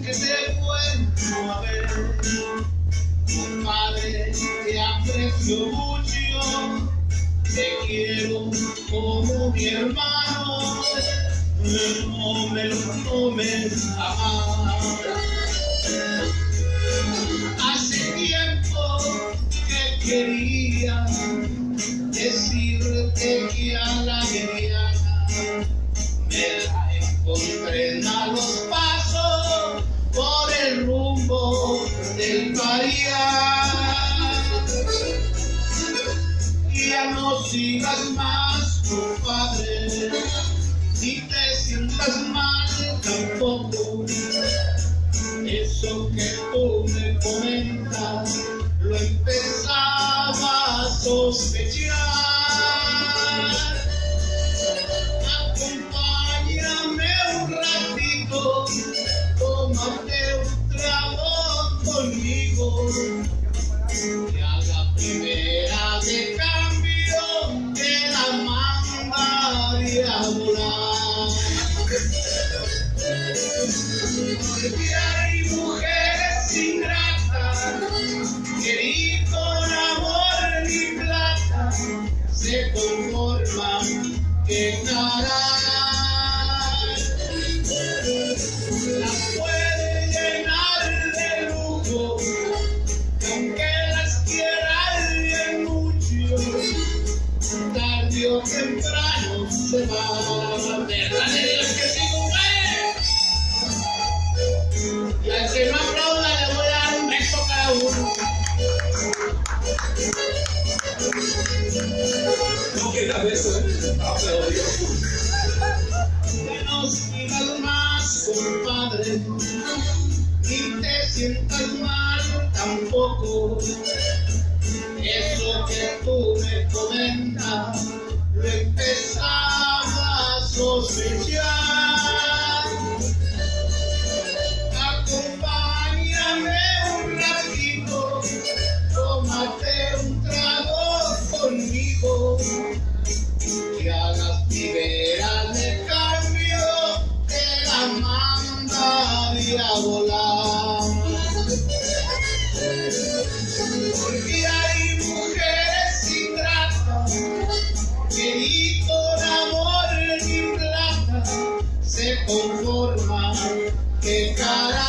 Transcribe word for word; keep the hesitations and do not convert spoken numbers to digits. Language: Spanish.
que te vuelvo a ver. Compadre, te aprecio mucho, te quiero como mi hermano, no me lo tomes a mal. Hace tiempo que quería decirte que a la mediana me la encontré a los pasos por el rumbo del Bahía. Y ya no sigas más, compadre, ni te sientas mal tampoco. Eso que tú me comentas lo empezaba a sospechar. Acompáñame un ratito, tómate un trago conmigo, y a la primera de cambio te la mandaría a volar. Porque hay mujeres ingratas que ni con amor ni plata se conforman, que caray las puede llenar de lujo, aunque las quiera bien mucho, tarde o temprano se va. ¿Verdad de Dios que sí, mujer? Y al que no aplauda le voy a dar un beso a cada uno. No queda beso, ¿eh? Aplaudió. Que no sigas más, compadre, ni te sientas mal tampoco. Eso que tú me comentas lo empezaba a sospechar. Acompáñame un ratito, tómate un trago conmigo, y a las primeras de cambio te la mandaría a volar. Porque hay mujeres ingratas que ni con amor ni plata se conforman, que caray